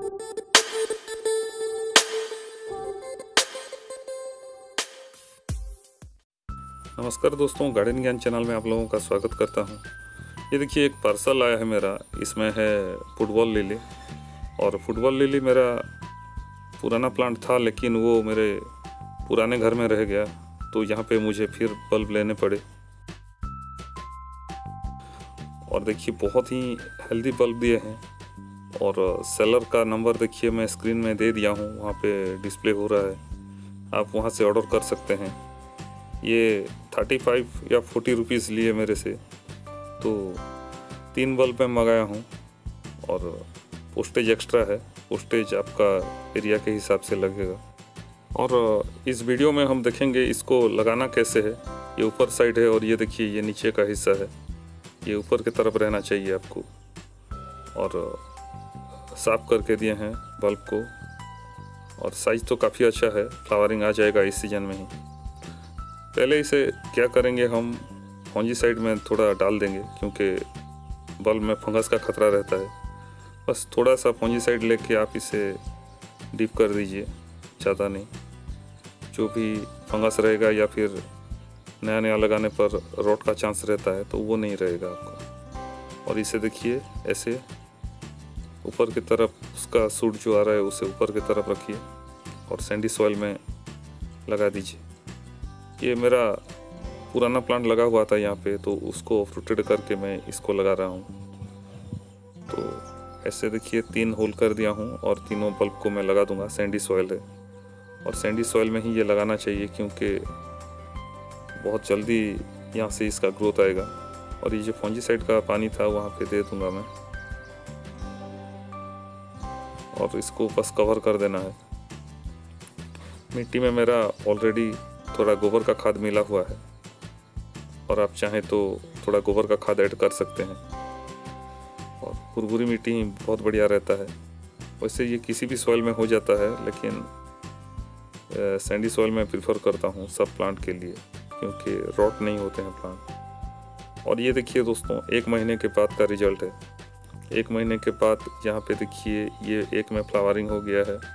नमस्कार दोस्तों, गार्डन ज्ञान चैनल में आप लोगों का स्वागत करता हूं। ये देखिए, एक पार्सल आया है मेरा। इसमें है फुटबॉल लिली। और फुटबॉल लिली मेरा पुराना प्लांट था, लेकिन वो मेरे पुराने घर में रह गया, तो यहाँ पे मुझे फिर बल्ब लेने पड़े। और देखिए, बहुत ही हेल्दी बल्ब दिए हैं। और सेलर का नंबर देखिए, मैं स्क्रीन में दे दिया हूँ, वहाँ पे डिस्प्ले हो रहा है। आप वहाँ से ऑर्डर कर सकते हैं। ये 35 या 40 रुपीज़ लिए मेरे से, तो 3 बल्ब मैं मंगाया हूँ। और पोस्टेज एक्स्ट्रा है, पोस्टेज आपका एरिया के हिसाब से लगेगा। और इस वीडियो में हम देखेंगे इसको लगाना कैसे है। ये ऊपर साइड है और ये देखिए, ये नीचे का हिस्सा है। ये ऊपर की तरफ रहना चाहिए आपको। और साफ करके दिए हैं बल्ब को। और साइज़ तो काफ़ी अच्छा है, फ्लावरिंग आ जाएगा इस सीज़न में ही। पहले इसे क्या करेंगे, हम फंजीसाइड में थोड़ा डाल देंगे, क्योंकि बल्ब में फंगस का खतरा रहता है। बस थोड़ा सा फंजीसाइड लेके आप इसे डीप कर दीजिए, ज़्यादा नहीं। जो भी फंगस रहेगा या फिर नया नया लगाने पर रॉट का चांस रहता है, तो वो नहीं रहेगा आपको। और इसे देखिए, ऐसे ऊपर की तरफ उसका सूट जो आ रहा है उसे ऊपर की तरफ रखिए और सैंडी सॉइल में लगा दीजिए। ये मेरा पुराना प्लांट लगा हुआ था यहाँ पे, तो उसको रोटेट करके मैं इसको लगा रहा हूँ। तो ऐसे देखिए, 3 होल कर दिया हूँ और तीनों बल्ब को मैं लगा दूंगा। सैंडी सॉइल है और सैंडी सॉइल में ही ये लगाना चाहिए, क्योंकि बहुत जल्दी यहाँ से इसका ग्रोथ आएगा। और ये जो फंजीसाइड का पानी था वहाँ पे दे दूंगा मैं, और इसको बस कवर कर देना है। मिट्टी में मेरा ऑलरेडी थोड़ा गोबर का खाद मिला हुआ है, और आप चाहें तो थोड़ा गोबर का खाद ऐड कर सकते हैं। और भुरभुरी मिट्टी बहुत बढ़िया रहता है। वैसे ये किसी भी सॉइल में हो जाता है, लेकिन सैंडी सॉइल में प्रीफर करता हूँ सब प्लांट के लिए, क्योंकि रॉट नहीं होते हैं प्लांट। और ये देखिए दोस्तों, 1 महीने के बाद का रिजल्ट है। 1 महीने के बाद यहाँ पे देखिए, ये एक में फ्लावरिंग हो गया है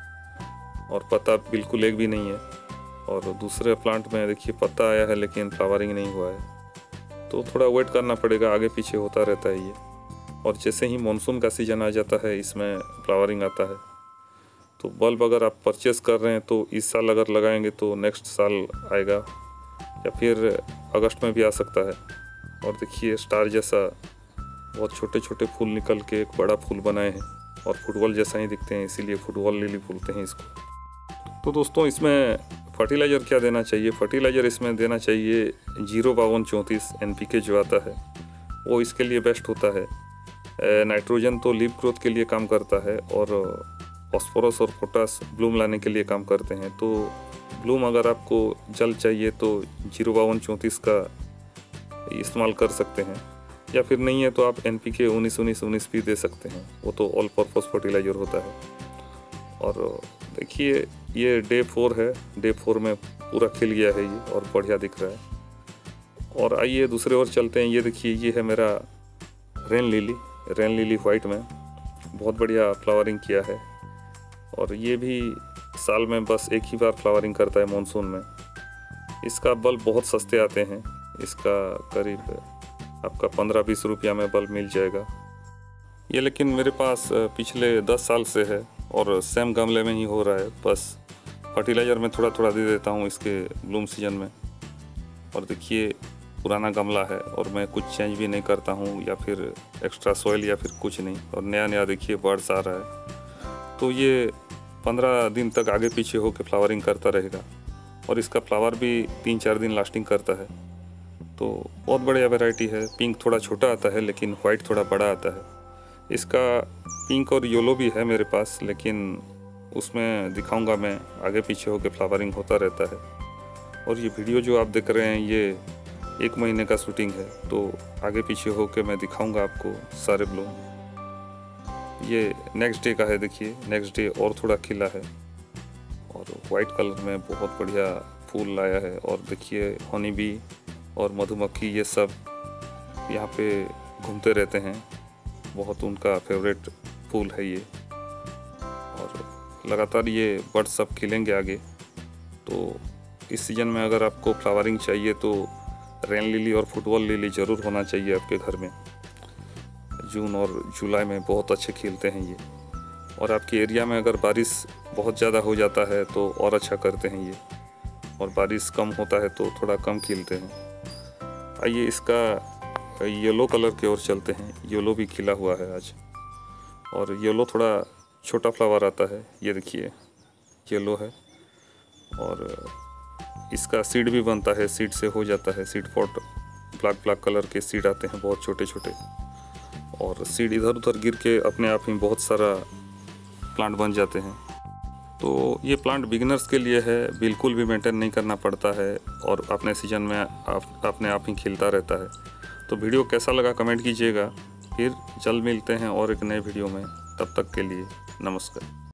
और पत्ता बिल्कुल एक भी नहीं है। और दूसरे प्लांट में देखिए, पत्ता आया है लेकिन फ्लावरिंग नहीं हुआ है। तो थोड़ा वेट करना पड़ेगा, आगे पीछे होता रहता है ये। और जैसे ही मानसून का सीज़न आ जाता है, इसमें फ्लावरिंग आता है। तो बल्ब अगर आप परचेस कर रहे हैं, तो इस साल अगर लगाएंगे तो नेक्स्ट साल आएगा, या फिर अगस्त में भी आ सकता है। और देखिए, स्टार जैसा बहुत छोटे छोटे फूल निकल के एक बड़ा फूल बनाए हैं, और फुटबॉल जैसा ही दिखते हैं, इसीलिए फुटबॉल लिली बोलते हैं इसको। तो दोस्तों, इसमें फर्टिलाइज़र क्या देना चाहिए? फर्टिलाइज़र इसमें देना चाहिए 05234 NPK जो आता है, वो इसके लिए बेस्ट होता है। नाइट्रोजन तो लीफ ग्रोथ के लिए काम करता है, और फॉस्फोरस और पोटास ब्लूम लाने के लिए काम करते हैं। तो ब्लूम अगर आपको जल्द चाहिए तो 05234 का इस्तेमाल कर सकते हैं, या फिर नहीं है तो आप NPK 19-19-19 भी दे सकते हैं। वो तो ऑल पर्पस फर्टिलाइज़र होता है। और देखिए, ये डे 4 है। डे 4 में पूरा खिल गया है ये, और बढ़िया दिख रहा है। और आइए दूसरे ओर चलते हैं। ये देखिए, ये है मेरा रेन लिली वाइट में बहुत बढ़िया फ्लावरिंग किया है। और ये भी साल में बस एक ही बार फ्लावरिंग करता है, मानसून में। इसका बल्ब बहुत सस्ते आते हैं। इसका करीब आपका 15-20 रुपया में बल्ब मिल जाएगा ये। लेकिन मेरे पास पिछले 10 साल से है, और सेम गमले में ही हो रहा है। बस फर्टिलाइज़र में थोड़ा थोड़ा दे देता हूँ इसके ब्लूम सीजन में। और देखिए, पुराना गमला है और मैं कुछ चेंज भी नहीं करता हूँ, या फिर एक्स्ट्रा सॉइल या फिर कुछ नहीं। और नया नया देखिए बर्ड्स आ रहा है। तो ये 15 दिन तक आगे पीछे होकर फ्लावरिंग करता रहेगा, और इसका फ्लावर भी 3-4 दिन लास्टिंग करता है। तो बहुत बढ़िया वैरायटी है। पिंक थोड़ा छोटा आता है, लेकिन वाइट थोड़ा बड़ा आता है। इसका पिंक और येलो भी है मेरे पास, लेकिन उसमें दिखाऊंगा मैं, आगे पीछे होकर फ्लावरिंग होता रहता है। और ये वीडियो जो आप देख रहे हैं, ये 1 महीने का शूटिंग है, तो आगे पीछे होकर मैं दिखाऊंगा आपको सारे ब्लूम। ये नेक्स्ट डे का है। देखिए, नेक्स्ट डे और थोड़ा खिला है, और वाइट कलर में बहुत बढ़िया फूल लाया है। और देखिए, हनी बी और मधुमक्खी ये सब यहाँ पे घूमते रहते हैं। बहुत उनका फेवरेट फूल है ये। लगातार ये बर्ड्स सब खिलेंगे आगे। तो इस सीज़न में अगर आपको फ्लावरिंग चाहिए तो रेन लिली और फुटबॉल लिली ज़रूर होना चाहिए आपके घर में। जून और जुलाई में बहुत अच्छे खिलते हैं ये। और आपके एरिया में अगर बारिश बहुत ज़्यादा हो जाता है तो और अच्छा करते हैं ये, और बारिश कम होता है तो थोड़ा कम खिलते हैं। आइए इसका येलो कलर की ओर चलते हैं। येलो भी खिला हुआ है आज, और येलो थोड़ा छोटा फ्लावर आता है। ये देखिए येलो है, और इसका सीड भी बनता है, सीड से हो जाता है seed pot. Black black colour के सीड आते हैं बहुत छोटे छोटे, और सीड इधर उधर गिर के अपने आप ही बहुत सारा प्लांट बन जाते हैं। तो ये प्लांट बिगिनर्स के लिए है, बिल्कुल भी मेंटेन नहीं करना पड़ता है, और अपने सीजन में अपने आप ही खिलता रहता है। तो वीडियो कैसा लगा कमेंट कीजिएगा। फिर जल्द मिलते हैं और एक नए वीडियो में। तब तक के लिए नमस्कार।